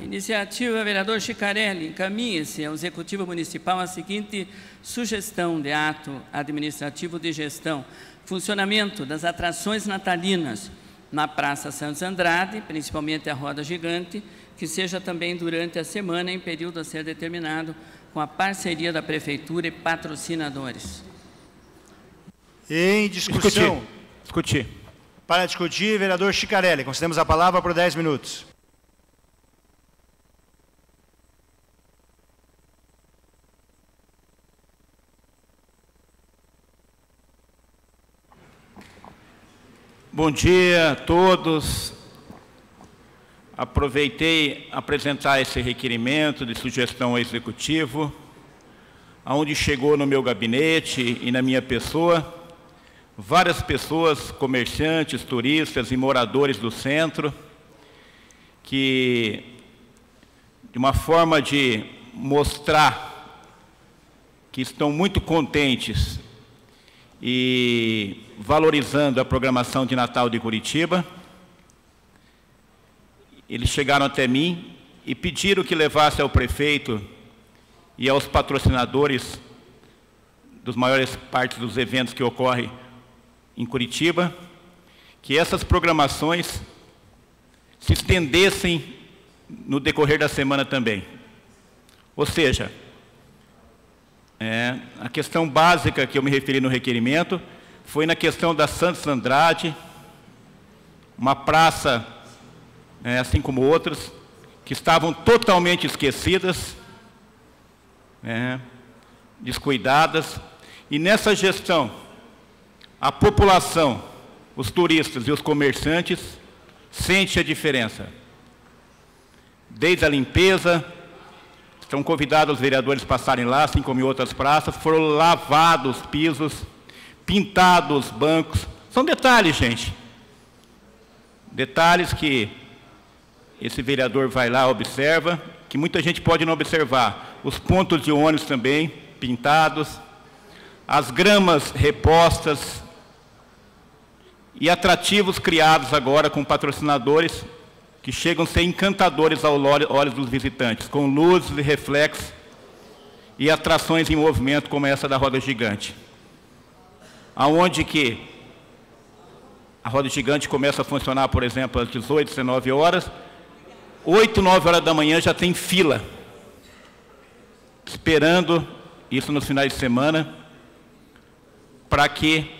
Iniciativa, vereador Schicarelli, encaminhe-se ao Executivo Municipal a seguinte sugestão de ato administrativo de gestão: funcionamento das atrações natalinas na Praça Santos Andrade, principalmente a Roda Gigante, que seja também durante a semana, em período a ser determinado, com a parceria da Prefeitura e patrocinadores. Em discussão. Discutir. Para discutir, vereador Schicarelli. Concedemos a palavra por 10 minutos. Bom dia a todos. Aproveitei apresentar esse requerimento de sugestão ao Executivo, aonde chegou no meu gabinete e na minha pessoa várias pessoas, comerciantes, turistas e moradores do centro, que, de uma forma de mostrar que estão muito contentes e valorizando a programação de Natal de Curitiba, eles chegaram até mim e pediram que levasse ao prefeito e aos patrocinadores dos maiores partes dos eventos que ocorrem em Curitiba, que essas programações se estendessem no decorrer da semana também. Ou seja, a questão básica que eu me referi no requerimento foi na questão da Santos Andrade, uma praça, assim como outras, que estavam totalmente esquecidas, descuidadas, e nessa gestão, a população, os turistas e os comerciantes sentem a diferença. Desde a limpeza, estão convidados os vereadores a passarem lá, assim como em outras praças, foram lavados os pisos, pintados os bancos. São detalhes, gente. Detalhes que esse vereador vai lá, observa, que muita gente pode não observar. Os pontos de ônibus também pintados, as gramas repostas e atrativos criados agora com patrocinadores que chegam a ser encantadores aos olhos dos visitantes, com luzes e reflexos e atrações em movimento como essa da Roda Gigante. Aonde que a Roda Gigante começa a funcionar, por exemplo, às 18, 19 horas, 8, 9 horas da manhã já tem fila, esperando, isso nos finais de semana, para que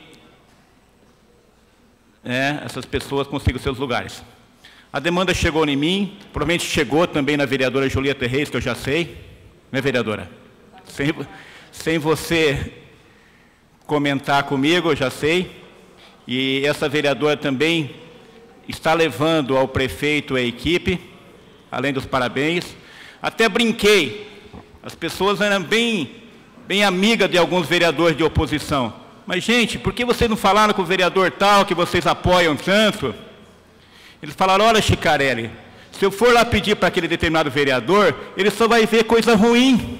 essas pessoas consigam seus lugares. A demanda chegou em mim, provavelmente chegou também na vereadora Julieta Reis, que eu já sei, né, vereadora? Sem você comentar comigo, eu já sei. E essa vereadora também está levando ao prefeito e à equipe, além dos parabéns. Até brinquei, as pessoas eram bem amigas de alguns vereadores de oposição. Mas, gente, por que vocês não falaram com o vereador tal, que vocês apoiam tanto? Eles falaram: olha, Schicarelli, se eu for lá pedir para aquele determinado vereador, ele só vai ver coisa ruim,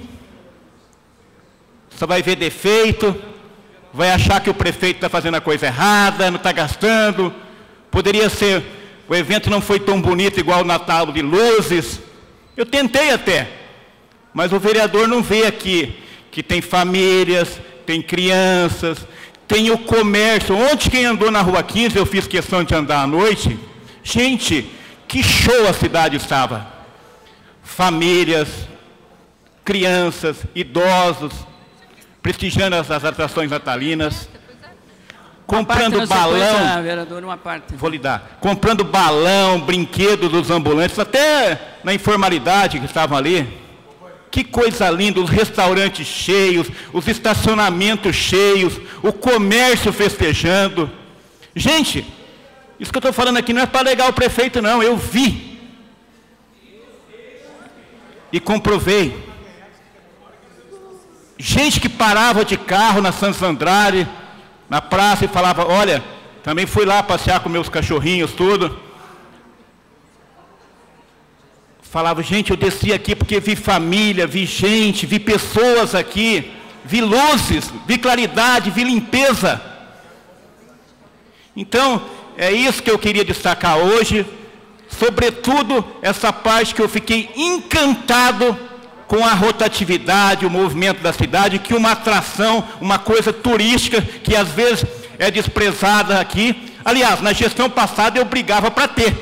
só vai ver defeito, vai achar que o prefeito está fazendo a coisa errada, não está gastando, poderia ser, o evento não foi tão bonito igual o Natal de luzes. Eu tentei até, mas o vereador não vê aqui que tem famílias, tem crianças, tem o comércio. Ontem, quem andou na Rua 15, eu fiz questão de andar à noite. Gente, que show a cidade estava. Famílias, crianças, idosos, prestigiando as atrações natalinas, comprando balão, vereador, uma parte. Vou lhe dar, comprando balão, brinquedo dos ambulantes, até na informalidade que estavam ali. Que coisa linda, os restaurantes cheios, os estacionamentos cheios, o comércio festejando. Gente, isso que eu estou falando aqui não é para alegar o prefeito, não. Eu vi e comprovei. Gente que parava de carro na Santos Andrade, na praça, e falava: olha, também fui lá passear com meus cachorrinhos, tudo. Falava: gente, eu desci aqui porque vi família, vi gente, vi pessoas aqui, vi luzes, vi claridade, vi limpeza. Então, é isso que eu queria destacar hoje. sobretudo essa parte que eu fiquei encantado com a rotatividade, o movimento da cidade, que uma atração, uma coisa turística que às vezes é desprezada aqui. Aliás, na gestão passada eu brigava para ter,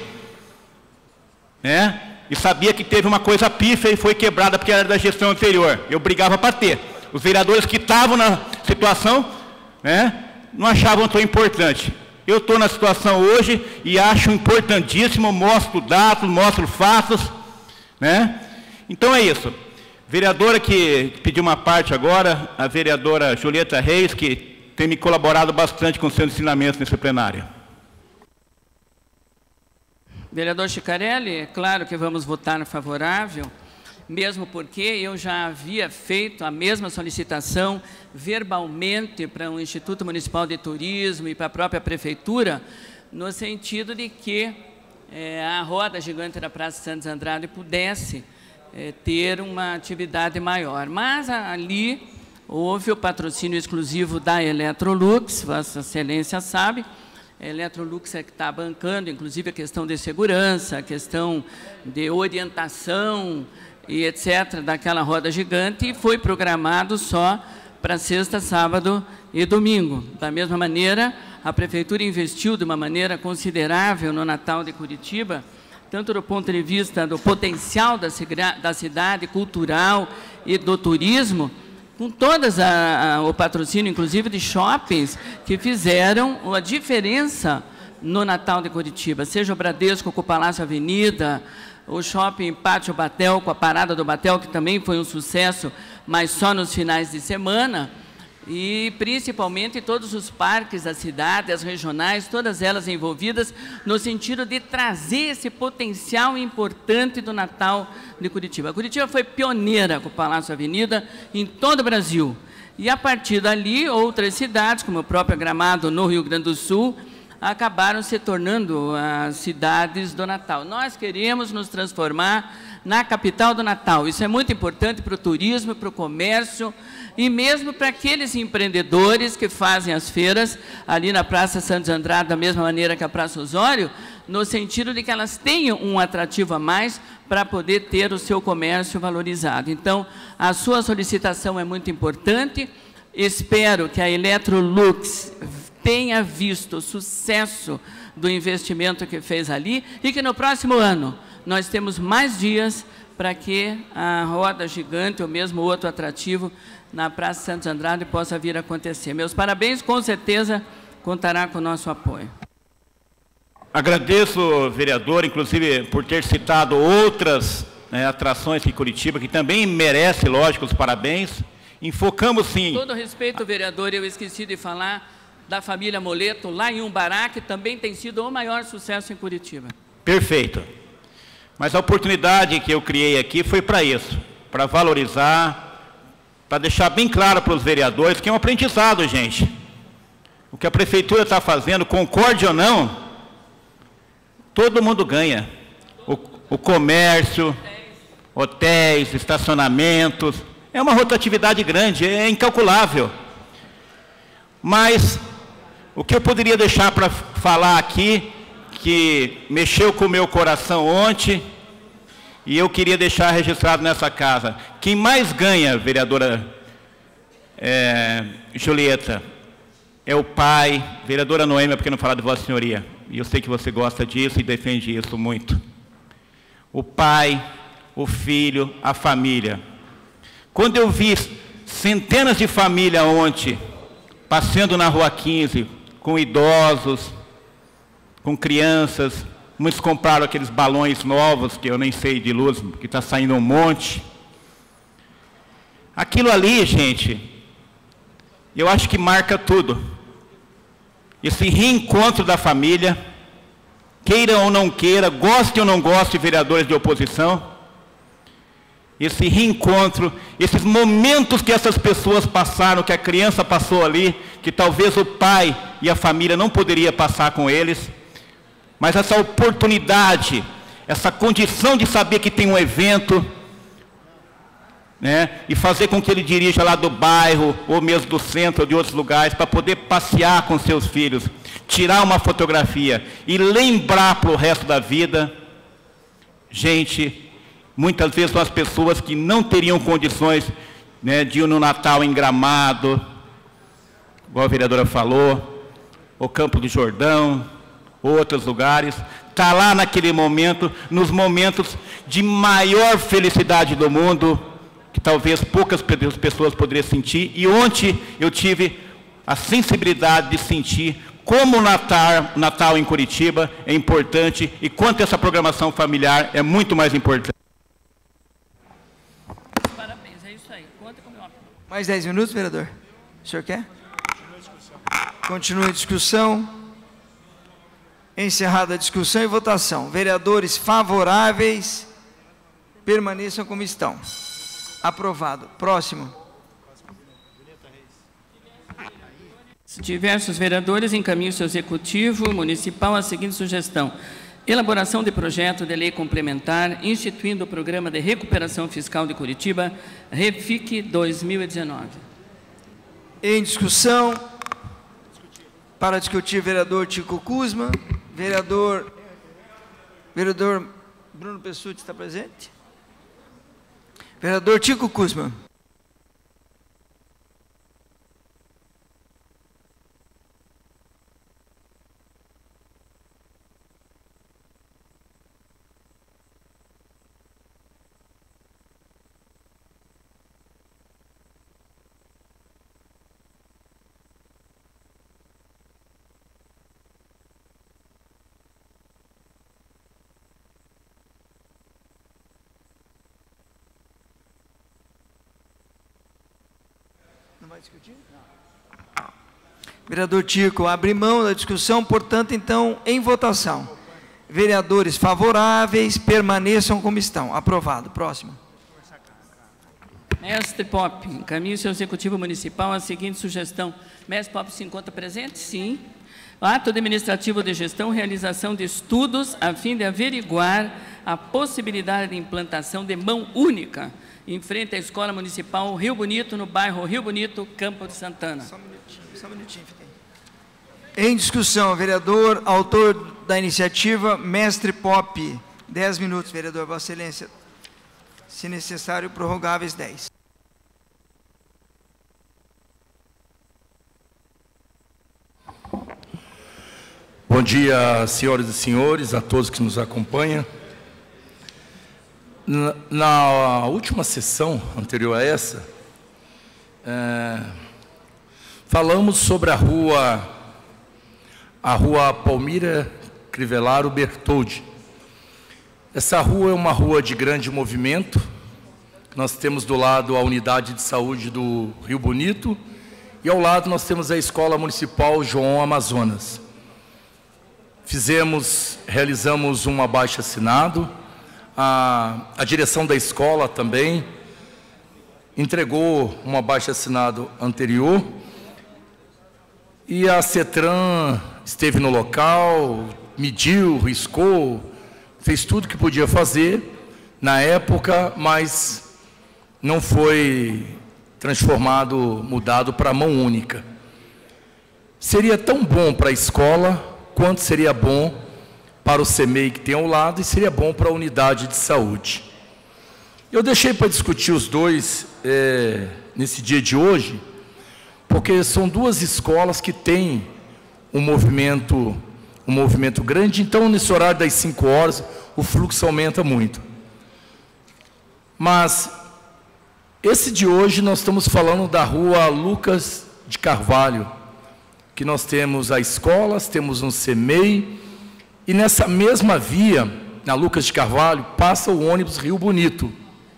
né? E sabia que teve uma coisa pífia e foi quebrada porque era da gestão anterior. Eu brigava para ter. Os vereadores que estavam na situação, né, não achavam tão importante. Eu estou na situação hoje e acho importantíssimo, mostro dados, mostro fatos, né? Então é isso. Vereadora que pediu uma parte agora, a vereadora Julieta Reis, que tem me colaborado bastante com seus ensinamentos nesse plenário. Vereador Schicarelli, é claro que vamos votar favorável, mesmo porque eu já havia feito a mesma solicitação verbalmente para o Instituto Municipal de Turismo e para a própria Prefeitura, no sentido de que a roda gigante da Praça Santos Andrade pudesse ter uma atividade maior. Mas ali houve o patrocínio exclusivo da Electrolux, Vossa Excelência sabe. A Electrolux é que está bancando, inclusive, a questão de segurança, a questão de orientação e etc. daquela roda gigante, e foi programado só para sexta, sábado e domingo. Da mesma maneira, a Prefeitura investiu de uma maneira considerável no Natal de Curitiba, tanto do ponto de vista do potencial da cidade cultural e do turismo, com todas o patrocínio, inclusive, de shoppings que fizeram a diferença no Natal de Curitiba, seja o Bradesco com o Palácio Avenida, o shopping Pátio Batel com a Parada do Batel, que também foi um sucesso, mas só nos finais de semana, e principalmente todos os parques da cidade, as regionais, todas elas envolvidas no sentido de trazer esse potencial importante do Natal de Curitiba. Curitiba foi pioneira com o Palácio Avenida em todo o Brasil. E, a partir dali, outras cidades, como o próprio Gramado, no Rio Grande do Sul, acabaram se tornando as cidades do Natal. Nós queremos nos transformar na capital do Natal. Isso é muito importante para o turismo, para o comércio e mesmo para aqueles empreendedores que fazem as feiras ali na Praça Santos Andrade, da mesma maneira que a Praça Osório, no sentido de que elas tenham um atrativo a mais para poder ter o seu comércio valorizado. Então, a sua solicitação é muito importante. Espero que a Electrolux tenha visto o sucesso do investimento que fez ali e que no próximo ano nós temos mais dias para que a roda gigante ou mesmo outro atrativo na Praça Santos Andrade possa vir a acontecer. Meus parabéns, com certeza contará com o nosso apoio. Agradeço, vereador, inclusive por ter citado outras atrações em Curitiba, que também merece, lógico, os parabéns. Enfocamos sim. Com todo respeito, vereador, eu esqueci de falar da família Moleto, lá em Umbará, que também tem sido o maior sucesso em Curitiba. Perfeito. Mas a oportunidade que eu criei aqui foi para isso, para valorizar, para deixar bem claro para os vereadores que é um aprendizado, gente. O que a Prefeitura está fazendo, concorde ou não, todo mundo ganha. O comércio, hotéis, estacionamentos, é uma rotatividade grande, é incalculável. Mas o que eu poderia deixar para falar aqui, que mexeu com o meu coração ontem, e eu queria deixar registrado nessa casa. Quem mais ganha, vereadora Julieta, é o pai, vereadora Noêmia, porque não falar de Vossa Senhoria, e eu sei que você gosta disso e defende isso muito. O pai, o filho, a família. Quando eu vi centenas de famílias ontem, passeando na Rua 15, com idosos, com crianças, muitos compraram aqueles balões novos, que eu nem sei de luz, que está saindo um monte. Aquilo ali, gente, eu acho que marca tudo. Esse reencontro da família, queira ou não queira, goste ou não goste de vereadores de oposição, esse reencontro, esses momentos que essas pessoas passaram, que a criança passou ali, que talvez o pai e a família não poderia passar com eles, mas essa oportunidade, essa condição de saber que tem um evento, né, e fazer com que ele dirija lá do bairro, ou mesmo do centro, ou de outros lugares, para poder passear com seus filhos, tirar uma fotografia e lembrar para o resto da vida, gente, muitas vezes são as pessoas que não teriam condições, né, de ir no Natal em Gramado, igual a vereadora falou, o Campo do Jordão, outros lugares, está lá naquele momento, nos momentos de maior felicidade do mundo, que talvez poucas pessoas poderiam sentir, e ontem eu tive a sensibilidade de sentir como o Natal em Curitiba é importante e quanto essa programação familiar é muito mais importante. Parabéns, é isso aí. Conta com o meu apoio. Mais 10 minutos, vereador? O senhor quer? Continua a discussão. Encerrada a discussão e votação. Vereadores favoráveis, permaneçam como estão. Aprovado. Próximo. Diversos vereadores encaminham ao Executivo Municipal a seguinte sugestão: elaboração de projeto de lei complementar instituindo o Programa de Recuperação Fiscal de Curitiba, REFIC 2019. Em discussão, para discutir, vereador Tico Kuzma. Vereador Bruno Pessutti está presente? Vereador Tico Kuzma. Discutir? Vereador Tico, abre mão da discussão, portanto, então, em votação. Vereadores favoráveis, permaneçam como estão. Aprovado. Próximo. Mestre Pop, encaminha-se ao Executivo Municipal a seguinte sugestão. Mestre Pop se encontra presente? Sim. Ato administrativo de gestão, realização de estudos a fim de averiguar a possibilidade de implantação de mão única em frente à Escola Municipal Rio Bonito, no bairro Rio Bonito, Campo de Santana. Só um minutinho. Em discussão, vereador, autor da iniciativa, Mestre Pop. 10 minutos, vereador, Vossa Excelência. Se necessário, prorrogáveis 10. Bom dia, senhoras e senhores, a todos que nos acompanham. Na última sessão anterior a essa, falamos sobre a rua Palmira Crivellaro Bertoldi. Essa rua é uma rua de grande movimento. Nós temos do lado a unidade de saúde do Rio Bonito e ao lado nós temos a Escola Municipal João Amazonas. Realizamos um abaixo-assinado. A direção da escola também entregou um abaixo-assinado anterior e a CETRAN esteve no local, mediu, riscou, fez tudo que podia fazer na época, mas não foi mudado para mão única. Seria tão bom para a escola quanto seria bom para o CEMEI que tem ao lado e seria bom para a unidade de saúde. Eu deixei para discutir os dois nesse dia de hoje, porque são duas escolas que têm um movimento grande, então nesse horário das 5 horas o fluxo aumenta muito. Mas esse de hoje nós estamos falando da rua Lucas de Carvalho, que nós temos a escola, temos um CEMEI, e nessa mesma via, na Lucas de Carvalho, passa o ônibus Rio Bonito.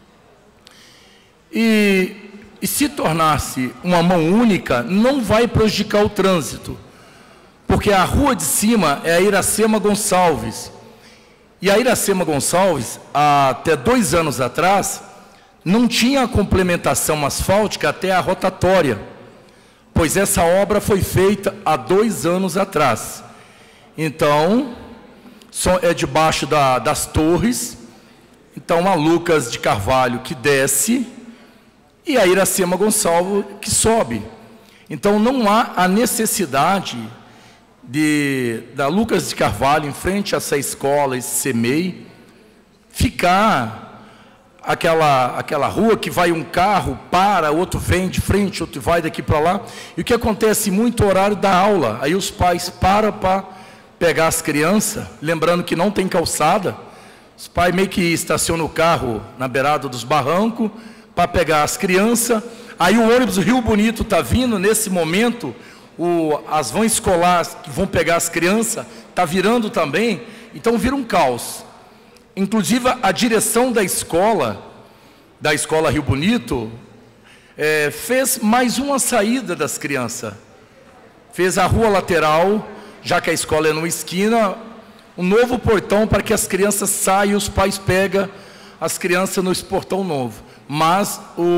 E se tornar-se uma mão única, não vai prejudicar o trânsito, porque a rua de cima é a Iracema Gonçalves. E a Iracema Gonçalves, até 2 anos atrás, não tinha a complementação asfáltica até a rotatória, pois essa obra foi feita há 2 anos atrás. Então, é debaixo das torres, então a Lucas de Carvalho que desce e a Iracema Gonçalves que sobe. Então não há a necessidade da Lucas de Carvalho em frente a essa escola, esse CEMEI, ficar aquela rua que vai um carro, para, outro vem de frente, outro vai daqui para lá. E o que acontece muito é o horário da aula. Aí os pais param para pegar as crianças, lembrando que não tem calçada. Os pais meio que estacionam o carro na beirada dos barrancos para pegar as crianças. Aí o ônibus Rio Bonito está vindo, nesse momento, as vans escolares que vão pegar as crianças, está virando também, então vira um caos. Inclusive a direção da escola Rio Bonito, fez mais uma saída das crianças. Fez a rua lateral, já que a escola é numa esquina, um novo portão para que as crianças saiam e os pais pegam as crianças nesse portão novo. Mas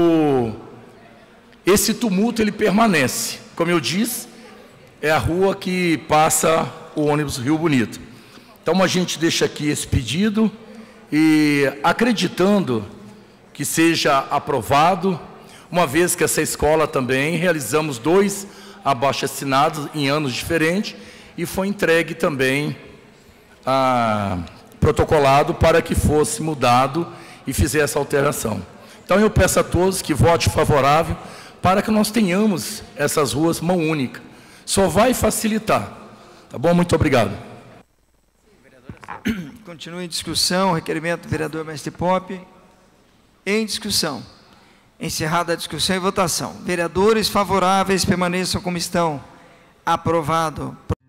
esse tumulto ele permanece. Como eu disse, é a rua que passa o ônibus Rio Bonito. Então a gente deixa aqui esse pedido e acreditando que seja aprovado, uma vez que essa escola também realizamos 2 abaixo-assinados em anos diferentes e foi entregue também protocolado para que fosse mudado e fizesse essa alteração. Então eu peço a todos que votem favorável para que nós tenhamos essas ruas mão única. Só vai facilitar. Tá bom? Muito obrigado. Continua em discussão, requerimento do vereador Mestre Pop. Em discussão. Encerrada a discussão e votação. Vereadores favoráveis permaneçam como estão. Aprovado.